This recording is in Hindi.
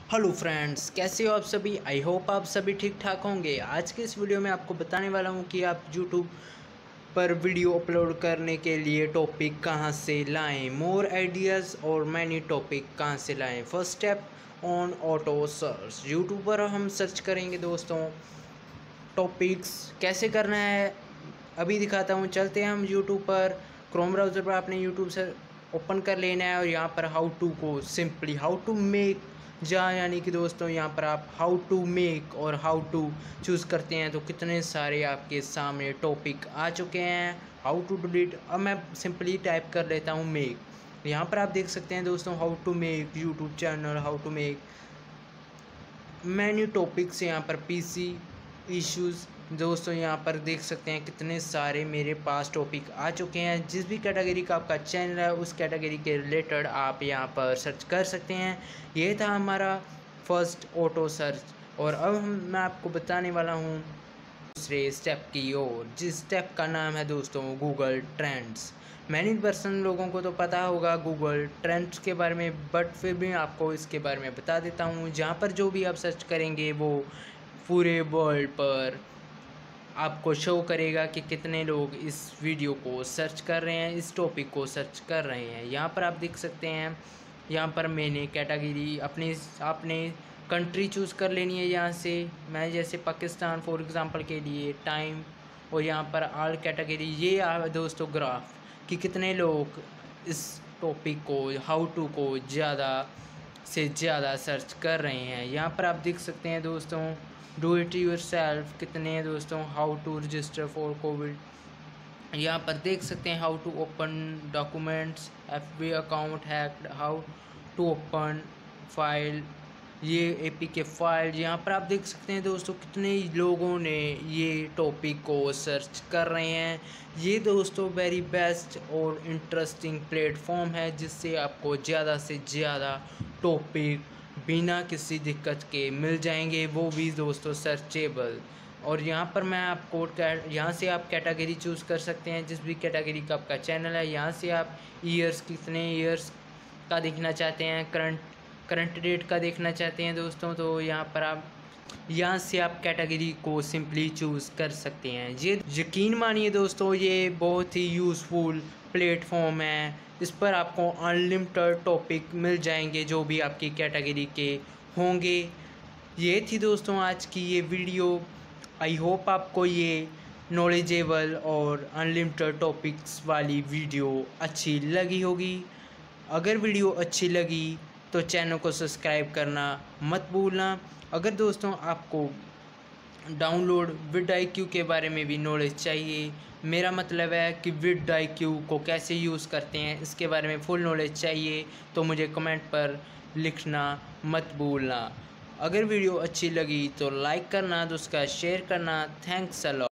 हेलो फ्रेंड्स, कैसे हो आप सभी। आई होप आप सभी ठीक ठाक होंगे। आज के इस वीडियो में आपको बताने वाला हूं कि आप यूट्यूब पर वीडियो अपलोड करने के लिए टॉपिक कहां से लाएं, मोर आइडियाज़ और मैनी टॉपिक कहां से लाएं। First step on auto search. YouTube पर हम सर्च करेंगे दोस्तों, टॉपिक्स कैसे करना है अभी दिखाता हूँ। चलते हैं हम यूट्यूब पर। क्रोम ब्राउज़र पर आपने यूट्यूब से ओपन कर लेना है और यहाँ पर हाउ टू को सिंपली हाउ टू मेक यानी कि दोस्तों यहाँ पर आप हाउ टू मेक और हाउ टू चूज़ करते हैं तो कितने सारे आपके सामने टॉपिक आ चुके हैं। हाउ टू डिलीट, अब मैं सिंपली टाइप कर लेता हूँ मेक। यहाँ पर आप देख सकते हैं दोस्तों, how to make YouTube channel, how to make menu topics. यहाँ पर पीसी इश्यूज़ दोस्तों यहाँ पर देख सकते हैं कितने सारे मेरे पास टॉपिक आ चुके हैं। जिस भी कैटेगरी का आपका चैनल है उस कैटेगरी के रिलेटेड आप यहाँ पर सर्च कर सकते हैं। ये था हमारा फर्स्ट ऑटो सर्च। और अब मैं आपको बताने वाला हूँ दूसरे स्टेप की ओर, जिस स्टेप का नाम है दोस्तों गूगल ट्रेंड्स। मैनी पर्सन लोगों को तो पता होगा गूगल ट्रेंड्स के बारे में, बट फिर भी आपको इसके बारे में बता देता हूँ। जहाँ पर जो भी आप सर्च करेंगे वो पूरे वर्ल्ड पर आपको शो करेगा कि कितने लोग इस वीडियो को सर्च कर रहे हैं, इस टॉपिक को सर्च कर रहे हैं। यहाँ पर आप देख सकते हैं, यहाँ पर मैंने कैटेगरी आपने कंट्री चूज़ कर लेनी है। यहाँ से मैं जैसे पाकिस्तान फॉर एग्ज़ाम्पल के लिए टाइम, और यहाँ पर ऑल कैटेगरी। ये दोस्तों ग्राफ कि कितने लोग इस टॉपिक को, हाउ टू को ज़्यादा से ज़्यादा सर्च कर रहे हैं। यहाँ पर आप देख सकते हैं दोस्तों, डू इट योरसेल्फ कितने हैं दोस्तों, how to register for COVID. यहाँ पर देख सकते हैं how to open documents, FB account hacked, how to open file, ये एपीके फाइल। यहाँ पर आप देख सकते हैं दोस्तों कितने लोगों ने ये टॉपिक को सर्च कर रहे हैं। ये दोस्तों वेरी बेस्ट और इंटरेस्टिंग प्लेटफॉर्म है जिससे आपको ज़्यादा से ज़्यादा टॉपिक बिना किसी दिक्कत के मिल जाएंगे, वो भी दोस्तों सर्चेबल। और यहाँ पर मैं आपको यहाँ से आप कैटेगरी चूज़ कर सकते हैं, जिस भी कैटेगरी का आपका चैनल है। यहाँ से आप ईयर्स, कितने ईयर्स का देखना चाहते हैं, करंट डेट का देखना चाहते हैं दोस्तों, तो यहाँ से आप कैटेगरी को सिंपली चूज़ कर सकते हैं। ये यकीन मानिए दोस्तों, ये बहुत ही यूज़फुल प्लेटफॉर्म है। इस पर आपको अनलिमिटेड टॉपिक मिल जाएंगे जो भी आपकी कैटेगरी के होंगे। ये थी दोस्तों आज की ये वीडियो। आई होप आपको ये नॉलेजेबल और अनलिमिटेड टॉपिक्स वाली वीडियो अच्छी लगी होगी। अगर वीडियो अच्छी लगी तो चैनल को सब्सक्राइब करना मत भूलना। अगर दोस्तों आपको डाउनलोड vidIQ के बारे में भी नॉलेज चाहिए, मेरा मतलब है कि vidIQ को कैसे यूज़ करते हैं इसके बारे में फुल नॉलेज चाहिए, तो मुझे कमेंट पर लिखना मत भूलना। अगर वीडियो अच्छी लगी तो लाइक करना, तो उसका शेयर करना। Thanks a lot.